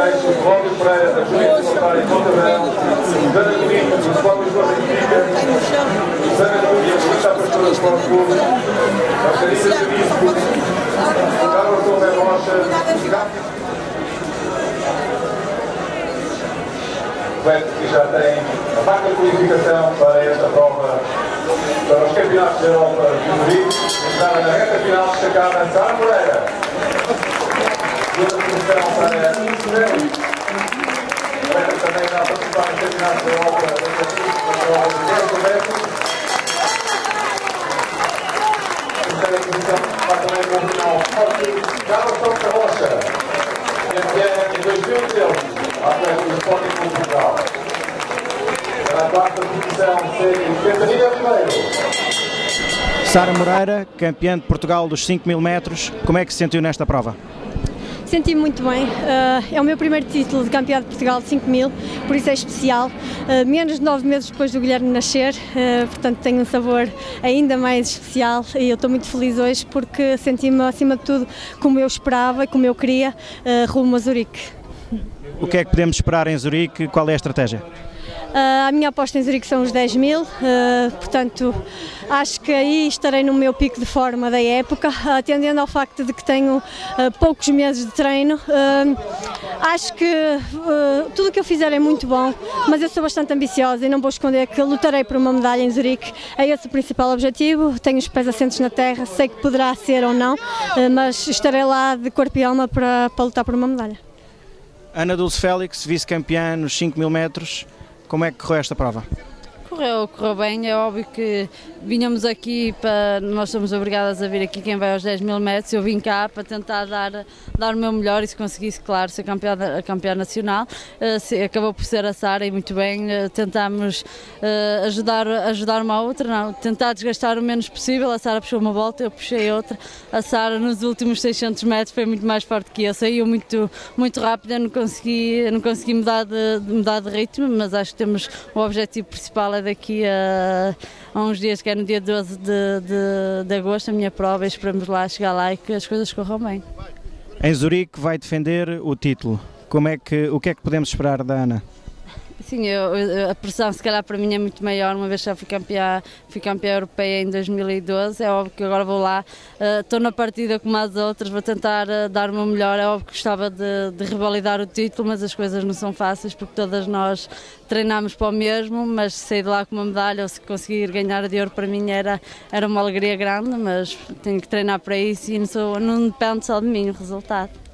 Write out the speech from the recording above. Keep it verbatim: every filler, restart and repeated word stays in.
Peixes, Cláudio Pereira, da Juventude Voluntária de Montabel, Susana Domingos, do Sport Lisboa Benfica, Susana Núñez, do Estado Pastor do Sport Clube, Margarida Bispo, Carlos Torre Rocha, que já tem a marca de qualificação para esta prova, para os campeonatos da Europa de Zurique, estava na reta final destacada Sara Moreira. Segunda posição para Insueli. Moreira também já participar nos campeonatos da Europa da prova de dez metros. Terceira posição para também com o final forte Carlos Torre Rocha, campeã em dois mil e treze. Atleta do Sporting Clube Portugal. Para a quarta posição, Catarina Ribeiro. Sara Moreira, campeã de Portugal dos cinco mil metros, como é que se sentiu nesta prova? Senti-me muito bem, uh, é o meu primeiro título de campeã de Portugal de cinco mil, por isso é especial, uh, menos de nove meses depois do Guilherme nascer, uh, portanto tem um sabor ainda mais especial e eu estou muito feliz hoje porque senti-me acima de tudo como eu esperava e como eu queria, uh, rumo a Zurique. O que é que podemos esperar em Zurique? Qual é a estratégia? Uh, a minha aposta em Zurique são os dez mil, uh, portanto acho que aí estarei no meu pico de forma da época, atendendo ao facto de que tenho uh, poucos meses de treino. Uh, acho que uh, tudo o que eu fizer é muito bom, mas eu sou bastante ambiciosa e não vou esconder que lutarei por uma medalha em Zurique. É esse o principal objetivo, tenho os pés assentos na terra, sei que poderá ser ou não, uh, mas estarei lá de corpo e alma para, para lutar por uma medalha. Ana Dulce Félix, vice-campeã nos cinco mil metros, como é que correu esta prova? Correu, correu bem, é óbvio que vinhamos aqui, para, nós somos obrigadas a vir aqui quem vai aos dez mil metros, eu vim cá para tentar dar, dar o meu melhor e se conseguisse, claro, ser campeã, campeã nacional, uh, se, acabou por ser a Sara e muito bem, uh, tentámos uh, ajudar, ajudar uma a outra, não, tentar desgastar o menos possível, a Sara puxou uma volta, eu puxei outra, a Sara nos últimos seiscentos metros foi muito mais forte que eu, saiu muito, muito rápido, eu não consegui, eu não consegui mudar, de, mudar de ritmo, mas acho que temos o objetivo principal é daqui a, a uns dias, que é no dia doze de, de, de agosto, a minha prova, e esperamos lá chegar lá e que as coisas corram bem. Em Zurique vai defender o título. Como é que, o que é que podemos esperar da Ana? Sim, eu, a pressão se calhar para mim é muito maior, uma vez que já fui campeã, fui campeã europeia em dois mil e doze, é óbvio que agora vou lá, estou uh, na partida como as outras, vou tentar uh, dar o meu melhor, é óbvio que gostava de, de revalidar o título, mas as coisas não são fáceis porque todas nós treinamos para o mesmo, mas sair de lá com uma medalha ou se conseguir ganhar de ouro para mim era, era uma alegria grande, mas tenho que treinar para isso e não, sou, não depende só de mim o resultado.